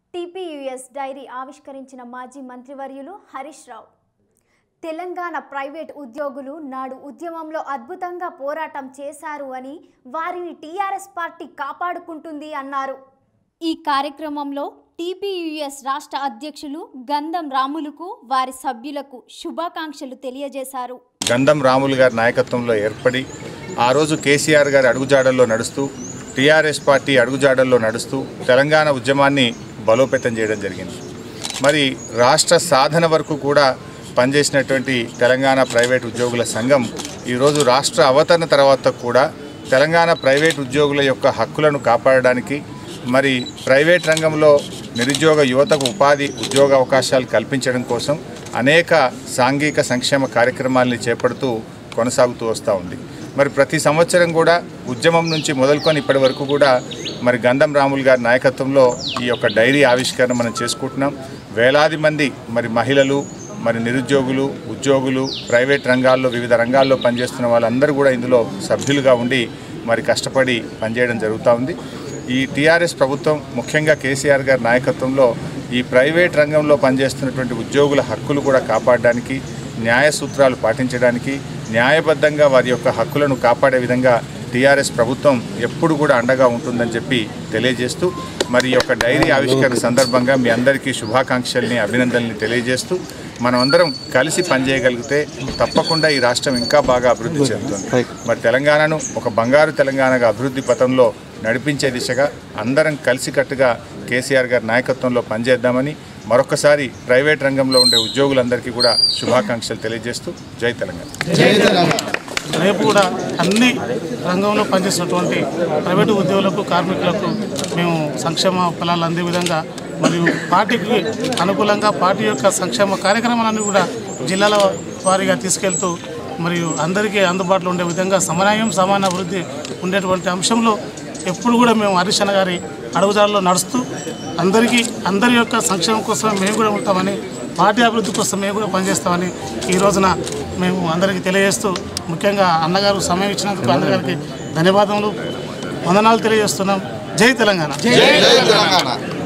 TPUS dairy ఆవిష్కరించిన మాజీ మంత్రివర్యులు హరీష్ రావు. తెలంగాణ ప్రైవేట్ ఉద్యోగులు నాడు ఉద్యమంలో అద్భుతంగా పోరాటం చేశారు అని, వారిని టీఆర్ఎస్ పార్టీ కాపాడుకుంటుంది అన్నారు. ఈ కార్యక్రమంలో టీపీయూఎస్ రాష్ట్ర అధ్యక్షులు గంధం రాములుకు వారి సభ్యులకు శుభాకాంక్షలు తెలియజేశారు. గంధం రాములు గారి నాయకత్వంలో ఏర్పడి ఆ రోజు కేసీఆర్ గారి అడుగుజాడల్లో నడుస్తూ, టీఆర్ఎస్ పార్టీ అడుగుజాడల్లో నడుస్తూ తెలంగాణ ఉద్యమాన్ని బలోపేతం చేయడం జరిగింది. మరి రాష్ట్ర సాధన వరకు కూడా పనిచేసినటువంటి తెలంగాణ ప్రైవేట్ ఉద్యోగుల సంఘం ఈరోజు రాష్ట్ర అవతరణ తర్వాత కూడా తెలంగాణ ప్రైవేట్ ఉద్యోగుల యొక్క హక్కులను కాపాడడానికి, మరి ప్రైవేట్ రంగంలో నిరుద్యోగ యువతకు ఉద్యోగ అవకాశాలు కల్పించడం కోసం అనేక సాంఘిక సంక్షేమ కార్యక్రమాలని చేపడుతూ కొనసాగుతూ వస్తూ ఉంది. మరి ప్రతి సంవత్సరం కూడా ఉద్యమం నుంచి మొదలుకొని ఇప్పటి వరకు కూడా మరి గంధం రాములు గారి నాయకత్వంలో ఈ యొక్క డైరీ ఆవిష్కరణ మనం చేసుకుంటున్నాం. వేలాది మంది మరి మహిళలు, మరి నిరుద్యోగులు, ఉద్యోగులు, ప్రైవేట్ రంగాల్లో వివిధ రంగాల్లో పనిచేస్తున్న వాళ్ళందరూ కూడా ఇందులో సభ్యులుగా ఉండి మరి కష్టపడి పనిచేయడం జరుగుతూ ఉంది. ఈ టీఆర్ఎస్ ప్రభుత్వం ముఖ్యంగా కేసీఆర్ గారి నాయకత్వంలో ఈ ప్రైవేట్ రంగంలో పనిచేస్తున్నటువంటి ఉద్యోగుల హక్కులు కూడా కాపాడడానికి, న్యాయ సూత్రాలు పాటించడానికి, న్యాయబద్ధంగా వారి యొక్క హక్కులను కాపాడే విధంగా టీఆర్ఎస్ ప్రభుత్వం ఎప్పుడు కూడా అండగా ఉంటుందని చెప్పి తెలియజేస్తూ, మరి ఈ యొక్క డైరీ ఆవిష్కరణ సందర్భంగా మీ అందరికీ శుభాకాంక్షల్ని, అభినందనల్ని తెలియజేస్తూ, మనం అందరం కలిసి పనిచేయగలిగితే తప్పకుండా ఈ రాష్ట్రం ఇంకా బాగా అభివృద్ధి చెందుతుంది. మరి తెలంగాణను ఒక బంగారు తెలంగాణగా అభివృద్ధి పథంలో నడిపించే దిశగా అందరం కలిసికట్టుగా కేసీఆర్ గారి నాయకత్వంలో పనిచేద్దామని మరొకసారి ప్రైవేట్ రంగంలో ఉండే ఉద్యోగులందరికీ కూడా శుభాకాంక్షలు తెలియజేస్తూ జై తెలంగాణ. రేపు కూడా అన్ని రంగంలో పనిచేసినటువంటి ప్రైవేటు ఉద్యోగులకు, కార్మికులకు మేము సంక్షేమ ఫలాలు అందే విధంగా మరియు పార్టీకి అనుకూలంగా పార్టీ యొక్క సంక్షేమ కార్యక్రమాలన్నీ కూడా జిల్లాల వారీగా తీసుకెళ్తూ మరియు అందరికీ అందుబాటులో ఉండే విధంగా సమన్వయం, సమాన అభివృద్ధి ఉండేటువంటి అంశంలో ఎప్పుడు కూడా మేము హరీష్ అన్న గారి అడుగుజాడల్లో నడుస్తూ అందరి యొక్క సంక్షేమం కోసం మేము కూడా ఉంటామని, పార్టీ అభివృద్ధి కోసం మేము కూడా పనిచేస్తామని ఈ రోజున మేము అందరికీ తెలియజేస్తూ, ముఖ్యంగా అన్నగారు సమయం ఇచ్చినందుకు అన్నగారికి ధన్యవాదములు, వందనాలు తెలియజేస్తున్నాం. జై తెలంగాణ.